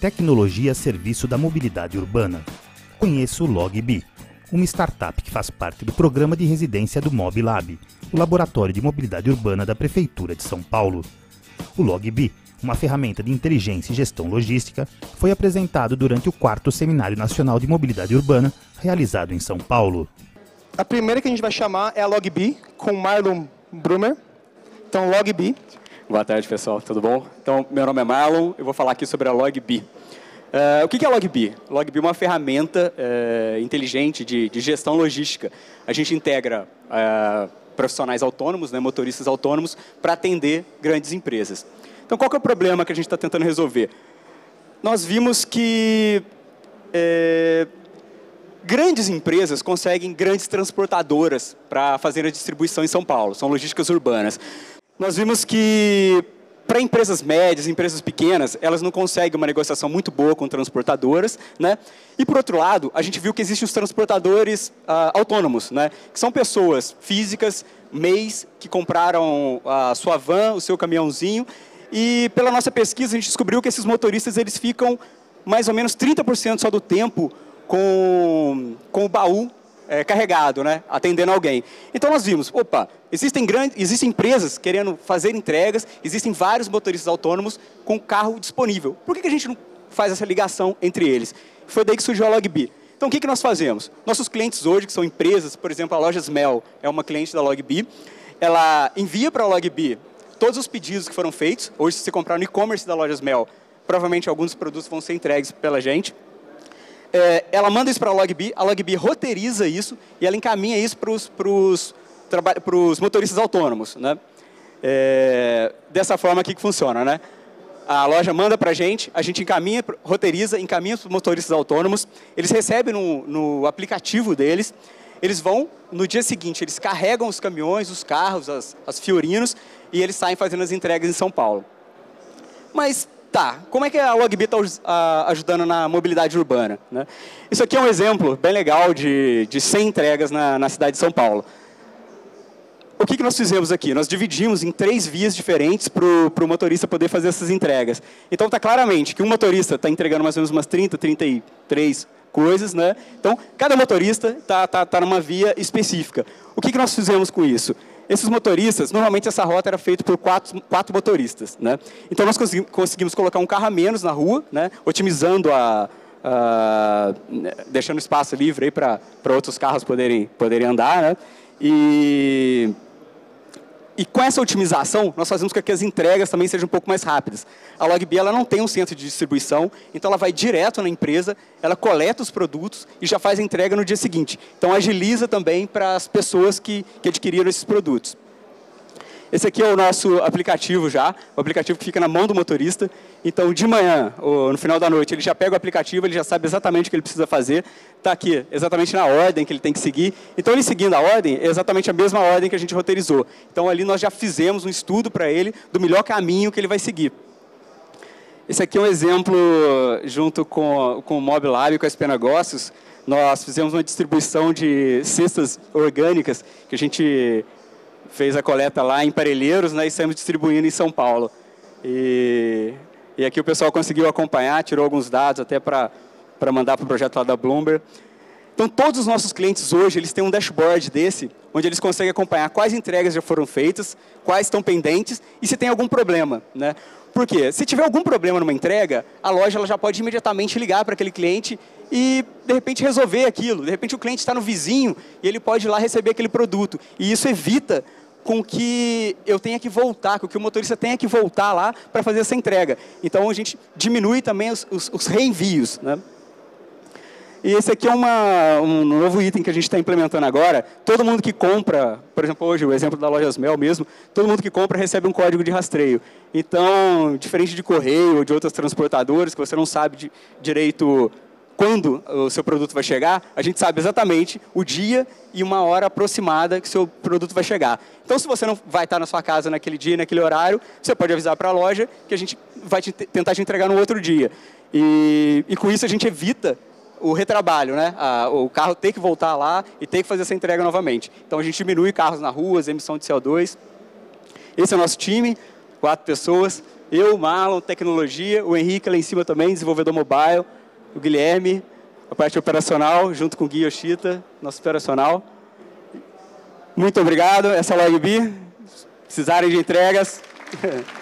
Tecnologia a serviço da mobilidade urbana. Conheça o LogBee, uma startup que faz parte do programa de residência do MobLab, o laboratório de mobilidade urbana da Prefeitura de São Paulo. O LogBee, uma ferramenta de inteligência e gestão logística, foi apresentado durante o 4º Seminário Nacional de Mobilidade Urbana, realizado em São Paulo. A primeira que a gente vai chamar é a LogBee, com Marlon Brumer. Então, LogBee. Boa tarde, pessoal. Tudo bom? Então, meu nome é Marlon, eu vou falar aqui sobre a LogBee. O que é a LogBee? LogBee é uma ferramenta inteligente de gestão logística. A gente integra profissionais autônomos, motoristas autônomos, para atender grandes empresas. Então, qual que é o problema que a gente está tentando resolver? Nós vimos que grandes empresas conseguem grandes transportadoras para fazer a distribuição em São Paulo. São logísticas urbanas. Nós vimos que, para empresas médias, empresas pequenas, elas não conseguem uma negociação muito boa com transportadoras, né? E, por outro lado, a gente viu que existem os transportadores autônomos, né? Que são pessoas físicas, MEIs, que compraram a sua van, o seu caminhãozinho, e, pela nossa pesquisa, a gente descobriu que esses motoristas eles ficam mais ou menos 30% só do tempo com o baú carregado, né, atendendo alguém. Então nós vimos, existem empresas querendo fazer entregas, existem vários motoristas autônomos com carro disponível. Por que a gente não faz essa ligação entre eles? Foi daí que surgiu a LogBee. Então o que nós fazemos? Nossos clientes hoje, que são empresas, por exemplo, a Lojas Mel é uma cliente da LogBee, ela envia para a LogBee todos os pedidos que foram feitos. Hoje, se você comprar no e-commerce da Lojas Mel, provavelmente alguns produtos vão ser entregues pela gente. Ela manda isso para a LogBee roteiriza isso e ela encaminha isso para os motoristas autônomos, né? Dessa forma aqui que funciona, né? A loja manda para a gente encaminha, roteiriza, encaminha para os motoristas autônomos, eles recebem no aplicativo deles, eles vão, no dia seguinte, eles carregam os caminhões, os carros, as Fiorinos, e eles saem fazendo as entregas em São Paulo. Mas como é que a LogBee está ajudando na mobilidade urbana, né? Isso aqui é um exemplo bem legal de 100 entregas na cidade de São Paulo. O que nós fizemos aqui? Nós dividimos em 3 vias diferentes para o motorista poder fazer essas entregas. Então, está claramente que um motorista está entregando mais ou menos umas 30, 33 coisas, né? Então, cada motorista está numa via específica. O que nós fizemos com isso? Esses motoristas, normalmente essa rota era feita por 4 motoristas, né? Então nós conseguimos colocar um carro a menos na rua, né? Otimizando deixando espaço livre aí para outros carros poderem andar, né? E com essa otimização, nós fazemos com que as entregas também sejam um pouco mais rápidas. A LogBee ela não tem um centro de distribuição, então ela vai direto na empresa, ela coleta os produtos e já faz a entrega no dia seguinte. Então agiliza também para as pessoas que adquiriram esses produtos. Esse aqui é o nosso aplicativo já, o aplicativo que fica na mão do motorista. Então, de manhã, ou no final da noite, ele já pega o aplicativo, ele já sabe exatamente o que ele precisa fazer. Está aqui, exatamente na ordem que ele tem que seguir. Então, ele seguindo a ordem, é exatamente a mesma ordem que a gente roteirizou. Então, ali nós já fizemos um estudo para ele do melhor caminho que ele vai seguir. Esse aqui é um exemplo, junto com o MobLab e com a SP Negócios, nós fizemos uma distribuição de cestas orgânicas que a gente fez a coleta lá em Parelheiros, né, e saímos distribuindo em São Paulo. E aqui o pessoal conseguiu acompanhar, tirou alguns dados até para mandar para o projeto lá da Bloomberg. Então, todos os nossos clientes hoje, eles têm um dashboard desse, onde eles conseguem acompanhar quais entregas já foram feitas, quais estão pendentes e se tem algum problema, né? Por quê? Se tiver algum problema numa entrega, a loja ela já pode imediatamente ligar para aquele cliente e, de repente, resolver aquilo. De repente, o cliente está no vizinho e ele pode ir lá receber aquele produto. E isso evita com que eu tenha que voltar, com que o motorista tenha que voltar lá para fazer essa entrega. Então, a gente diminui também os reenvios, né? E esse aqui é um novo item que a gente está implementando agora. Todo mundo que compra, por exemplo, hoje, o exemplo da Lojas Mel mesmo, todo mundo que compra recebe um código de rastreio. Então, diferente de correio ou de outras transportadoras, que você não sabe direito quando o seu produto vai chegar, a gente sabe exatamente o dia e uma hora aproximada que o seu produto vai chegar. Então, se você não vai estar na sua casa naquele dia, naquele horário, você pode avisar para a loja que a gente vai tentar te entregar no outro dia. E com isso a gente evita o retrabalho, né? O carro ter que voltar lá e ter que fazer essa entrega novamente. Então, a gente diminui carros na rua, emissão de CO2. Esse é o nosso time. 4 pessoas. Eu, Marlon, tecnologia, o Henrique lá em cima também, desenvolvedor mobile, o Guilherme, a parte operacional, junto com o Gui Yoshita, nosso operacional. Muito obrigado, essa é a LogBee. Precisarem de entregas.